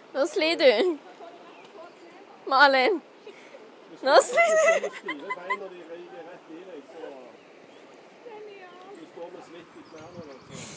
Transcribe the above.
Nå sliter du. Malin. Nå sliter du. Når de riger rett i deg, så du står med slitt i knærne.